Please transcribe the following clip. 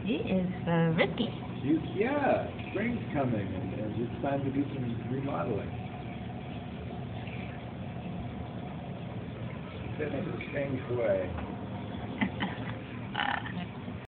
He is risky. Yeah, spring's coming, and it's time to do some remodeling. Did it in a strange way.